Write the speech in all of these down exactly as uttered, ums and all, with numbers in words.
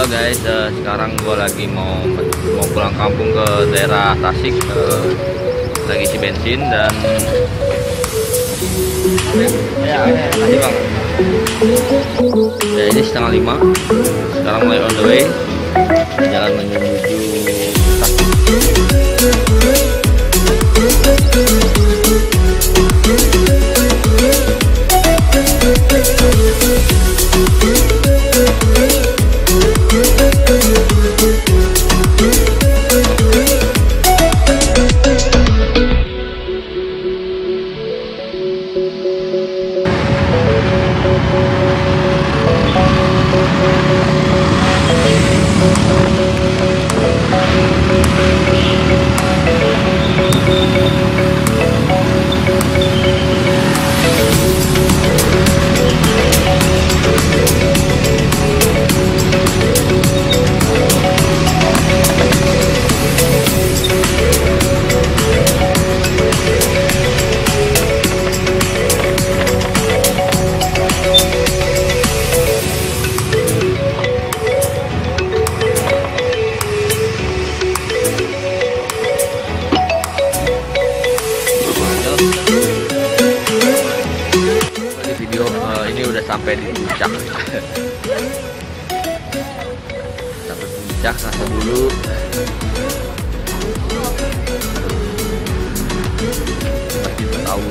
guys, uh, sekarang gue lagi mau mau pulang kampung ke daerah Tasik, uh, lagi isi bensin dan ya, kasih bang. Ya ini setengah lima, sekarang mulai on the way, jalan menuju Tasik. Sampai di puncak, sampai puncak rasa dulu. Masih bertahun.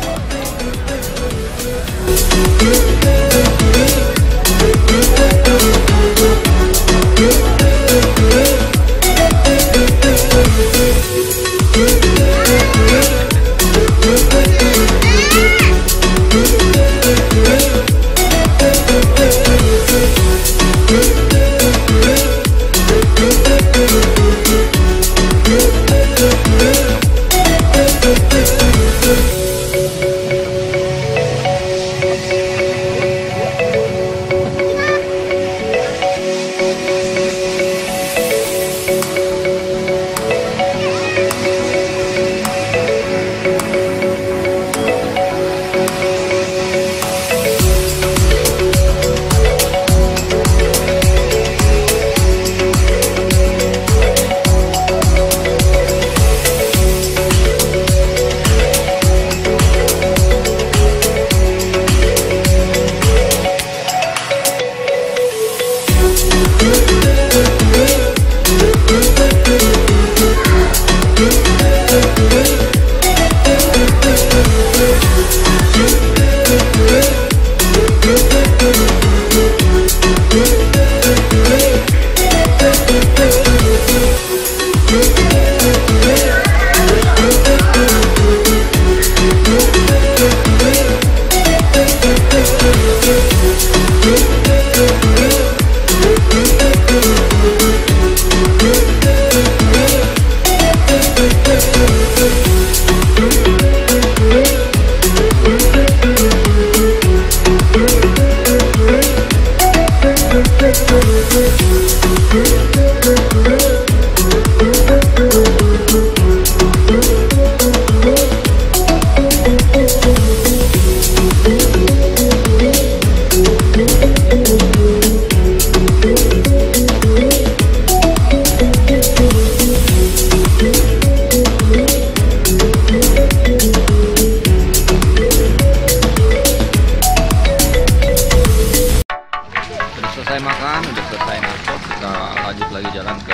Selesai makan, udah selesai ngantuk, kita lanjut lagi jalan ke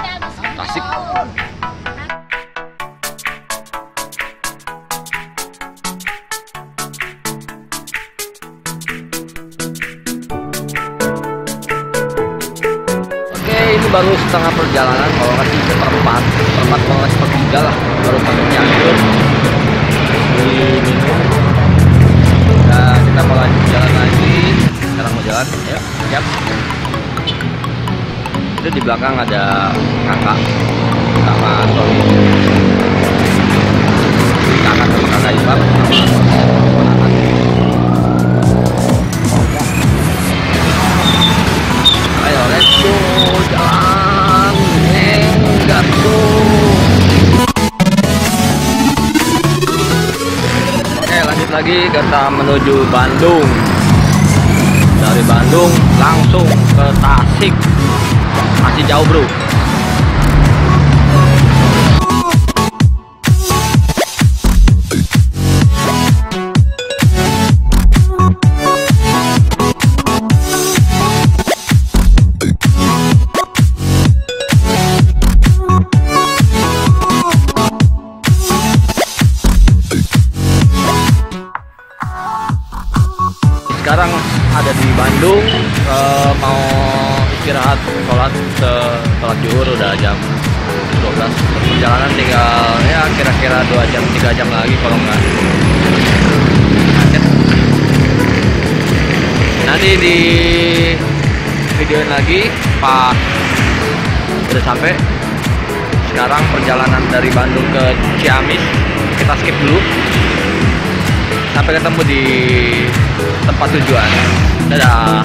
Tasik. Oke, ini baru setengah perjalanan, kalau nggak sih seperempat, seperempat kalau sepertiga lah, baru sampai Cianjur. Diminum. Nah, kita mau lanjut jalan lagi. Sekarang mau jalan, ya, siap. Itu di belakang ada kakak sama suami. Kakak sama kakak ipar. Ayo, let's go, jalan, enggak tuh. Oke, lanjut lagi kita menuju Bandung. Dari Bandung langsung ke Tasik, masih jauh bro. Sekarang ada di Bandung, e, mau istirahat, sholat, sholat zuhur udah jam dua belas. Perjalanan tinggal ya kira-kira dua jam, tiga jam lagi kalau nggak macet. Nanti di videoin lagi pas udah sampai. Sekarang perjalanan dari Bandung ke Ciamis, kita skip dulu sampai ketemu di tempat tujuan. Dadah.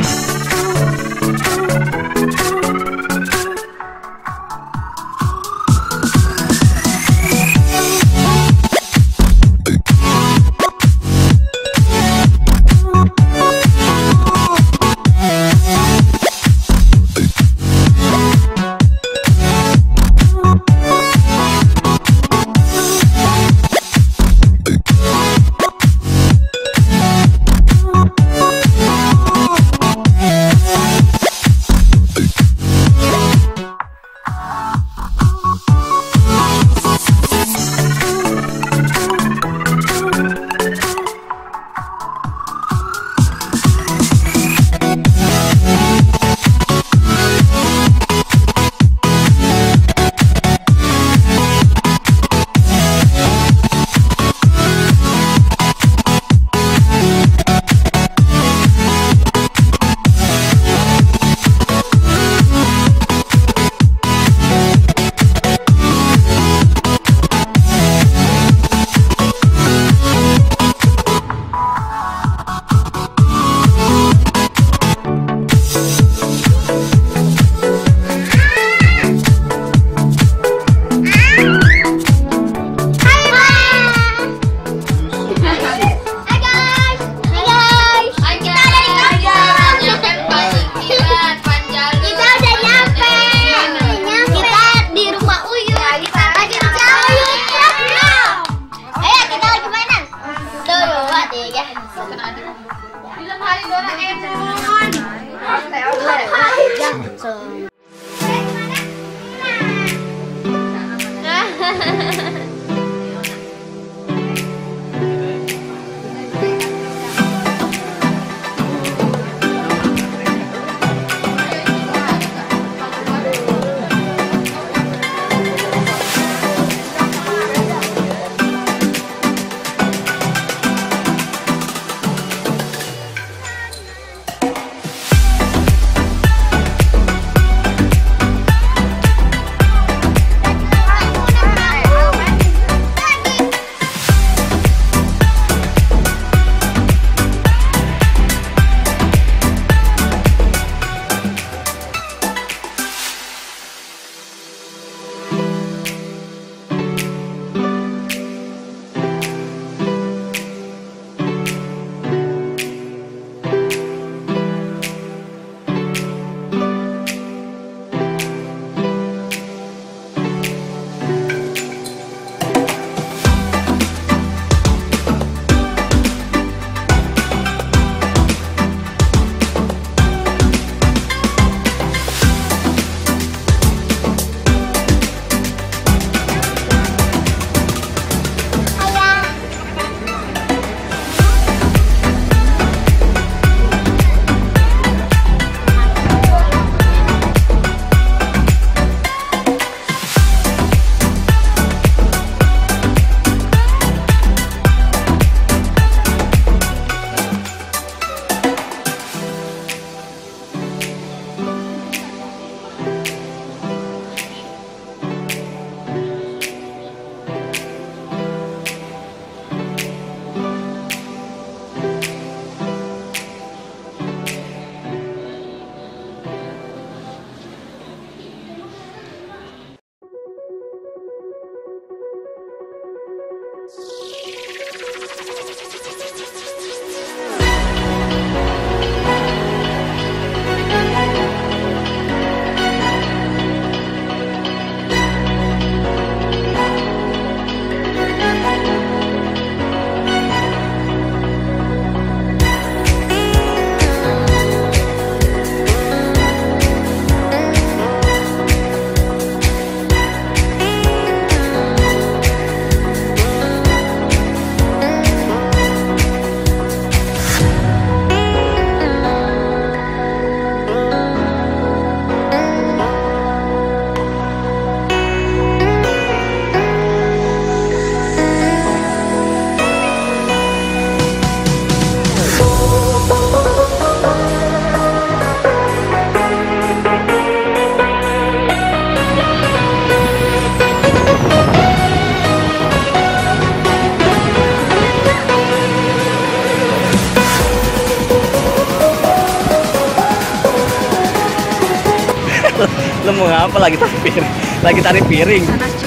Lu mau ngapa lagi tarik piring? Lagi tarik piring.